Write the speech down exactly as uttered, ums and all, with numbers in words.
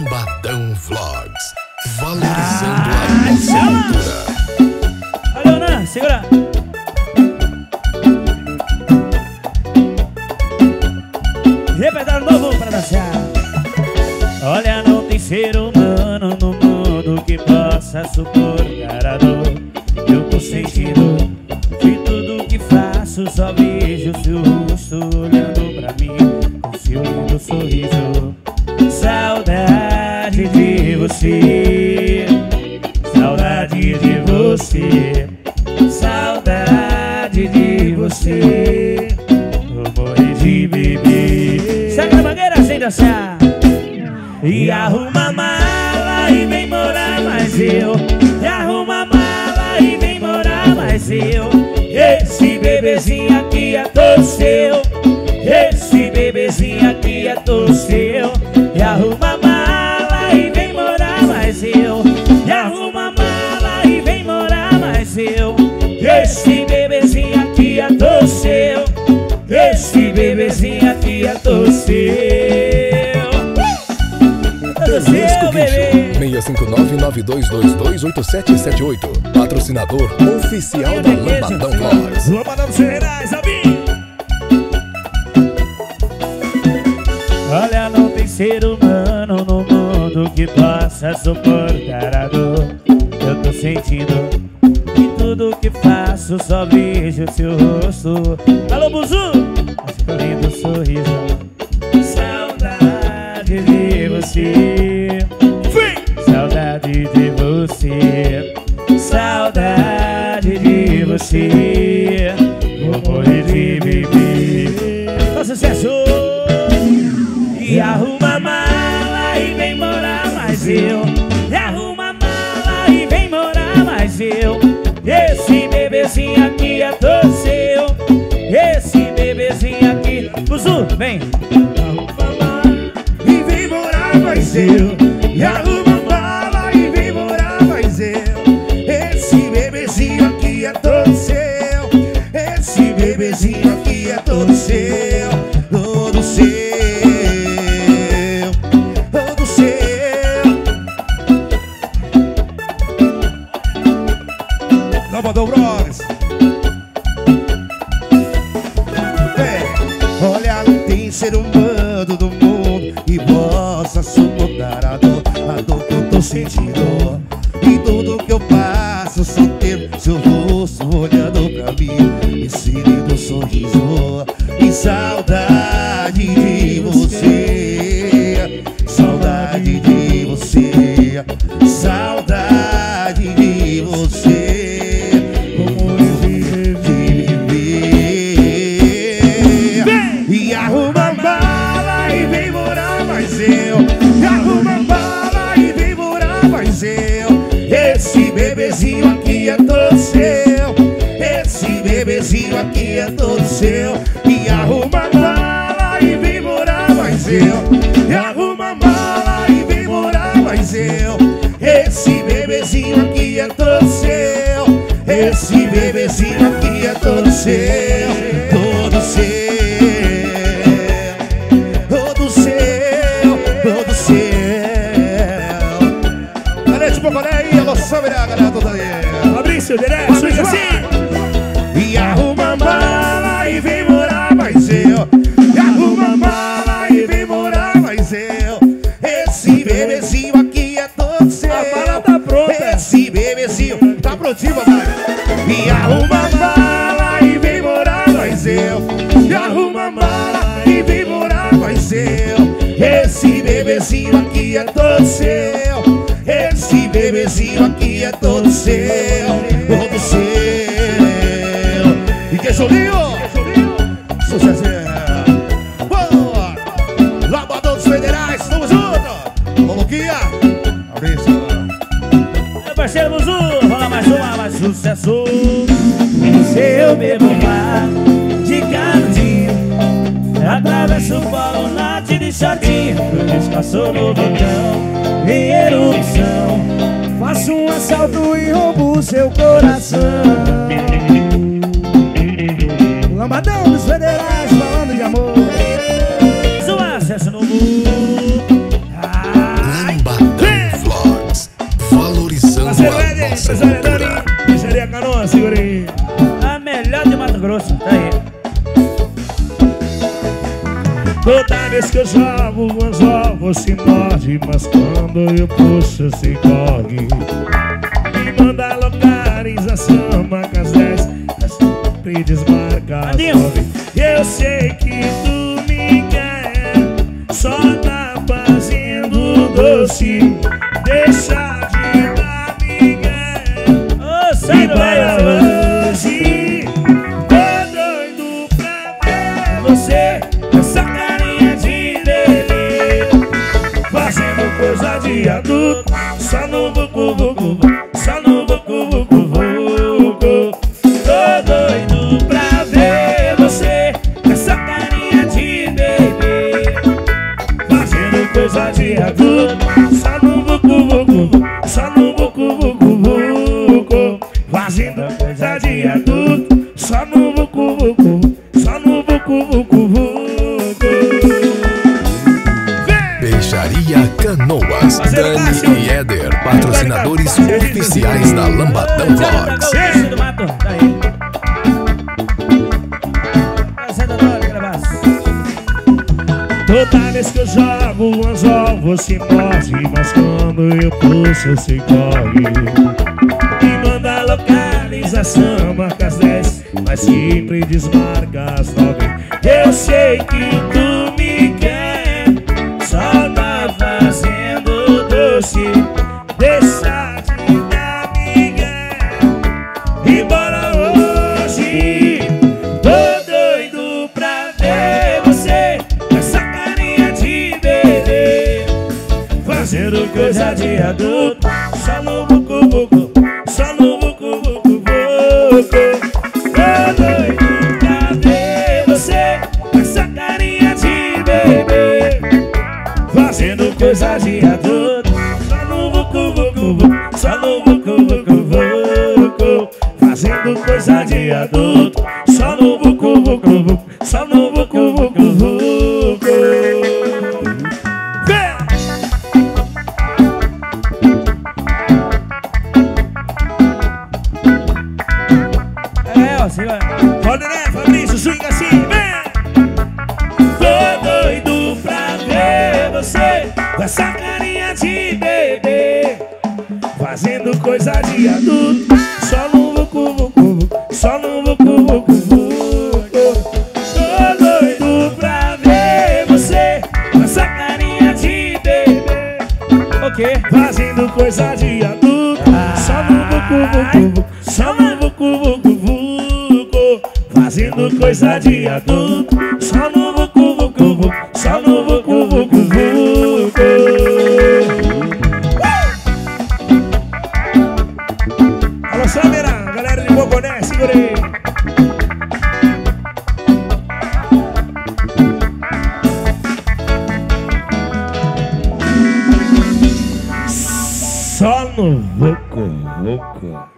Lambadão Vlogs, valorizando ah, a nossa cultura. Valeu, Nan, segura. Repertório novo pra dançar. Olha, não tem ser humano no mundo que possa suportar a dor. Eu tô sentindo de tudo que faço, só vejo seu rosto olhando pra mim com seu lindo sorriso. Saudade de você, saudade de você, saudade de você. Vou morrer de beber. Saca a mangueira sem dançar. E arruma a mala e vem morar mais eu. E arruma a mala e vem morar mais eu. Esse bebezinho aqui é todo seu. Esse bebezinho aqui é todo seu. E arruma a mala e vem morar mais eu. E arruma a mala e vem morar mais eu. Esse bebezinho aqui é todo seu. Esse bebezinho aqui é todo seu. Seu bebê. seis cinco nove, nove dois dois dois, oito sete sete oito. Patrocinador oficial da Lambadão Vlogs. Lambadão dos Federais, Alvin. Olha, não tem ser humano no mundo que possa suportar a dor. Eu tô sentindo que tudo que faço só vejo seu rosto. Alô, Buzu! Esse lindo sorriso. Saudade de você, saudade de você, saudade de você. Vou morrer de beber. Faz sucesso! E arruma a mala e vem morar mais eu. E arruma a mala e vem morar mais eu. Esse bebezinho aqui é todo seu. Esse bebezinho aqui. Buzu, vem! Mais eu, e arruma a mala e vem morar mais eu. Esse bebezinho aqui é todo seu. Esse bebezinho aqui é todo seu. Todo seu, todo seu. Lambadão Vlogs. É, olha, não tem ser humano do mundo e possa suportar a dor, a dor que eu tô sentindo. E tudo que eu passo, só ter seu rosto olhando pra mim, esse lindo sorriso. E saudade de você, saudade de você, saudade de você. Como eu vivo de viver. E arruma a mala e vem morar mais eu. E arruma a mala e vem morar mais eu. Esse bebezinho aqui é todo seu. Esse bebezinho aqui é todo seu. E arruma a mala e vem morar mais eu. E arruma a mala e vem morar mais eu. Esse bebezinho aqui é todo seu. Esse bebezinho aqui é todo seu. Todo seu. Fabrício, direto, fica assim. E arruma a mala e vem morar mais eu. E arruma a mala e vem morar mais eu. Esse bebezinho aqui é todo seu. A mala tá pronta. Esse bebezinho tá prontinho, papai. E arruma a mala e vem morar mais eu. E arruma a mala e vem morar mais eu. Esse bebezinho aqui é todo seu. Esse bebezinho aqui é todo seu. Todo seu. E que Julinho? Sucesso. Boa. Lambadão dos Federais, tamo junto. Coloquinha. Fabrício. Meu parceiro Buzu, rola mais uma, mais sucesso. Seu bebo mar de canudinho, atravesso o polo norte de shortinho, descansou no vulcão em erupção. Faço um assalto e roubo seu coração. Lambadão dos Federais falando de amor. Sucesso no mundo. nossa cultura. Pizzaria Canoa, segura aí. A melhor de Mato Grosso, tá aí. Toda vez que eu jogo o anzol você morde, mas quando eu puxo você corre. Me manda localização, marca as dez, sempre desmarca as nove. Eu sei que tu me quer, só tá fazendo doce. Deixa de dar migué. Ô, sai do Embora meio. hoje, tô doido pra ver você com essa carinha de bebê, fazendo coisa de adulto, só no vucu vucu, só no vucu vucu vucu. Tô doido pra ver você com essa carinha de bebê, fazendo coisa de adulto, só no vucu vucu, só no vucu vucu vucu. Fazendo coisa de adulto, só no vucu vucu, só no vucu vucu vucu. Peixaria Canoas, Dani e Éder, patrocinadores oficiais da Lambadão Vlogs. Sim do mato, tá aí. Fazendo agora, gravaço. Toda vez que eu jogo o anzol você morde, mas quando eu puxo você corre. Me manda localização, marca as dez, mas sempre desmarca as nove. Eu sei que tu me quer, só tá fazendo doce. Deixa de dar migué. Embora hoje, tô doido pra ver você com essa carinha de bebê, fazendo coisa de adulto, só no vucu vucu, só no vucu vucu vucu. Tô doido pra ver você com essa carinha de bebê, fazendo coisa de adulto, só no vucu vucu vucu, só no vucu vucu vucu. Fazendo coisa de adulto, só no vucu vucu vucu, só no vucu vucu vucu. Vem! É, ó, siga. Roda, né, Fabrício? Swing assim, vem! Tô doido pra ver você com essa carinha de bebê, fazendo coisa de adulto, só no vucu vucu vucu, só no vucu vucu vucu. Tô doido pra ver você com essa carinha de bebê, O quê? fazendo coisa de adulto, só no vucu vucu vucu, só no vucu vucu vucu. Fazendo coisa de adulto, só no vucu vucu vucu, só no vucu vucu vucu. Alô, Samira, galera de Boconé, segura aí. Só no vucu vucu.